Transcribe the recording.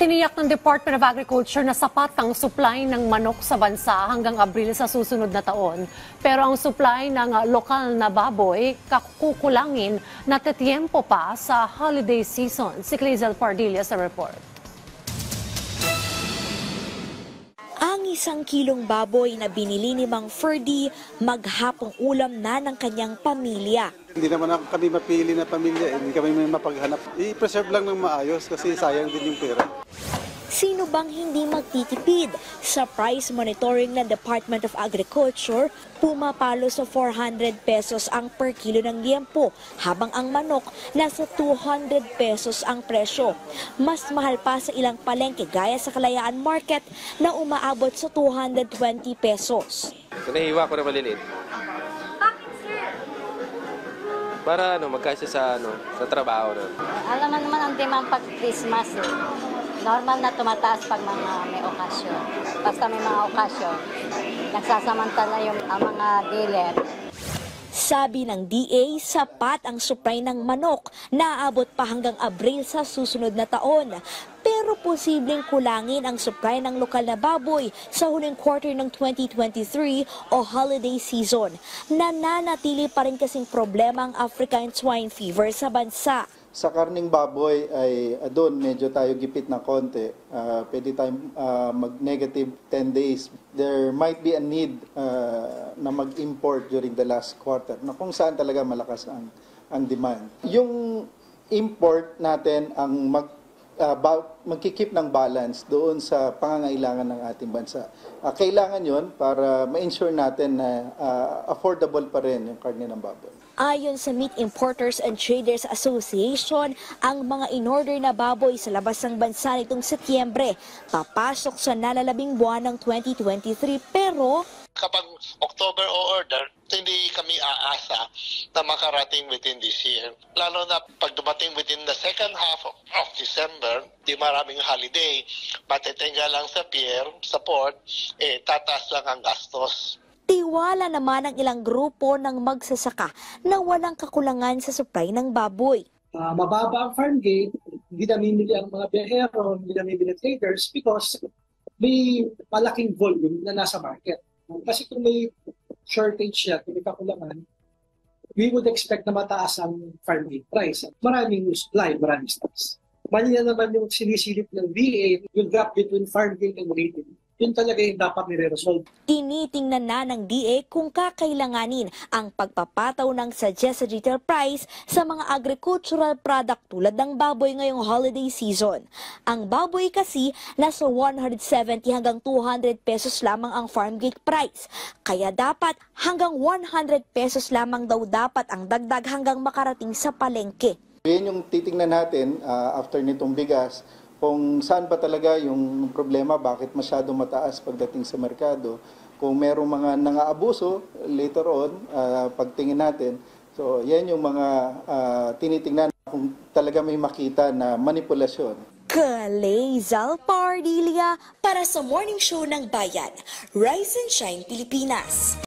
Tiniyak ng Department of Agriculture na sapat ang supply ng manok sa bansa hanggang Abril sa susunod na taon. Pero ang supply ng lokal na baboy kukulangin na tetiempo pa sa holiday season. Si Clazel Pardilla sa report. Ang 1 kilong baboy na binili ni Mang Ferdy, maghapong ulam na ng kanyang pamilya. Hindi naman kami mapili na pamilya, hindi kami may mapaghanap. I-preserve lang ng maayos kasi sayang din yung pera. Sino bang hindi magtitipid? Sa price monitoring ng Department of Agriculture, pumapalo sa 400 pesos ang per kilo ng liempo, habang ang manok nasa 200 pesos ang presyo. Mas mahal pa sa ilang palengke gaya sa Kalayaan Market na umaabot sa 220 pesos. Nahiwa ko na maliliit. Para magkasya sa trabaho na. Alam naman ang demand pag Christmas normal na tumataas pag may okasyon. Basta may mga okasyon, nagsasamantala yung mga dealer. Sabi ng DA, sapat ang supply ng manok na aabot pa hanggang Abril sa susunod na taon. Pero posibleng kulangin ang supply ng lokal na baboy sa huling quarter ng 2023 o holiday season. Nananatili pa rin kasing problema ang African swine fever sa bansa. Sa karning baboy ay doon medyo tayo gipit na konti. Pwede tayong mag-negative 10 days. There might be a need na mag-import during the last quarter na kung saan talaga malakas ang demand. Yung import natin ang magkikip ng balance doon sa pangangailangan ng ating bansa. Kailangan yon para ma-ensure natin na affordable pa rin yung karne ng baboy. Ayon sa Meat Importers and Traders Association, ang mga in-order na baboy sa labas ng bansa nitong Setyembre papasok sa nalalabing buwan ng 2023 pero kapag October o order, hindi kami aasa na makarating within this year. Lalo na pag dumating within the second half of December, di maraming holiday, matitingga lang sa pier, sa port, tataas lang ang gastos. Tiwala naman ang ilang grupo ng magsasaka na walang kakulangan sa supply ng baboy. Mababa ang farm gate, hindi namimili ang mga biyahero, hindi namimili traders because may malaking volume na nasa market. Kasi kung may shortage siya, kung may kakulangan, we would expect na mataas ang farm gate price. Maraming supply, maraming stocks. Mali na naman yung sinisilip ng VA, yung gap between farm gate and retail. Yun talaga yung dapat nire-resolve. Tinitingnan na ng DA kung kakailanganin ang pagpapataw ng suggested retail price sa mga agricultural product tulad ng baboy ngayong holiday season. Ang baboy kasi nasa 170 hanggang 200 pesos lamang ang farm gate price. Kaya dapat hanggang 100 pesos lamang daw dapat ang dagdag hanggang makarating sa palengke. Yan yung titingnan natin after nitong bigas. Kung saan ba talaga yung problema, bakit masyado mataas pagdating sa merkado. Kung merong mga nangaabuso later on, pagtingin natin. So yan yung mga tinitingnan kung talaga may makita na manipulasyon. Clazel Pardilla para sa Morning Show ng Bayan, Rise and Shine Pilipinas.